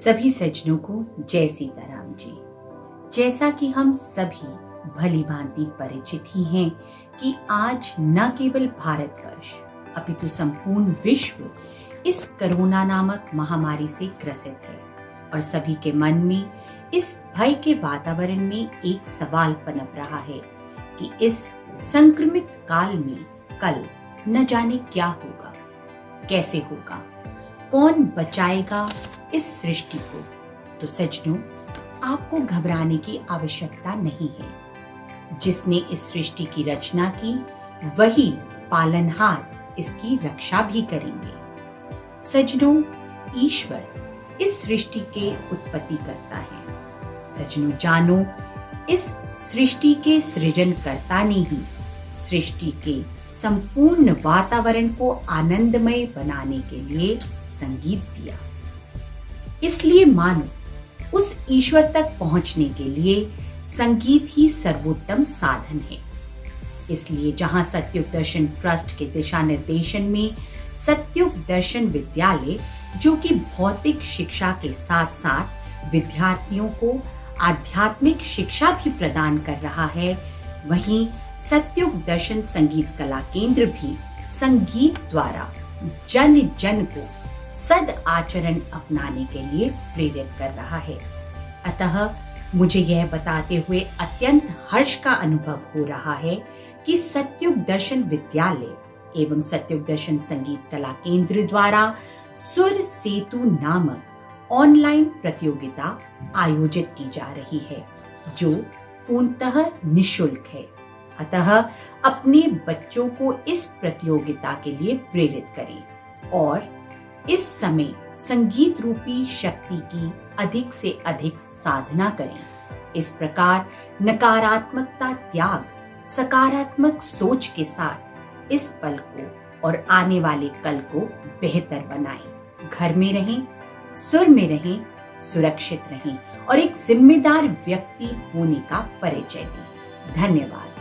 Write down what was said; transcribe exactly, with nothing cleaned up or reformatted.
सभी सज्जनों को जय सीताराम जी। जैसा कि हम सभी भली भांति परिचित ही हैं कि आज न केवल भारतवर्ष अपितु संपूर्ण विश्व इस कोरोना नामक महामारी से ग्रसित है और सभी के मन में इस भय के वातावरण में एक सवाल पनप रहा है कि इस संक्रमित काल में कल न जाने क्या होगा, कैसे होगा, कौन बचाएगा इस सृष्टि को। तो सज्जनों, आपको घबराने की आवश्यकता नहीं है। जिसने इस सृष्टि की रचना की वही पालनहार इसकी रक्षा भी करेंगे। सज्जनों, ईश्वर इस सृष्टि के उत्पत्ति करता है। सज्जनों जानो, इस सृष्टि के सृजनकर्ता ने ही सृष्टि के संपूर्ण वातावरण को आनंदमय बनाने के लिए संगीत दिया। इसलिए मानो उस ईश्वर तक पहुंचने के लिए संगीत ही सर्वोत्तम साधन है। इसलिए जहां सत्युग दर्शन ट्रस्ट के दिशा निर्देशन में सत्युग दर्शन विद्यालय, जो कि भौतिक शिक्षा के साथ साथ विद्यार्थियों को आध्यात्मिक शिक्षा भी प्रदान कर रहा है, वहीं सत्युग दर्शन संगीत कला केंद्र भी संगीत द्वारा जन जन को सद आचरण अपनाने के लिए प्रेरित कर रहा है। अतः मुझे यह बताते हुए अत्यंत हर्ष का अनुभव हो रहा है कि सत्युग दर्शन विद्यालय एवं सत्युग दर्शन संगीत कला केंद्र द्वारा सुर सेतु नामक ऑनलाइन प्रतियोगिता आयोजित की जा रही है, जो पूर्णतः निःशुल्क है। अतः अपने बच्चों को इस प्रतियोगिता के लिए प्रेरित करें और इस समय संगीत रूपी शक्ति की अधिक से अधिक साधना करें। इस प्रकार नकारात्मकता त्याग सकारात्मक सोच के साथ इस पल को और आने वाले कल को बेहतर बनाएं। घर में रहें, सुर में रहें, सुरक्षित रहें और एक जिम्मेदार व्यक्ति होने का परिचय दें। धन्यवाद।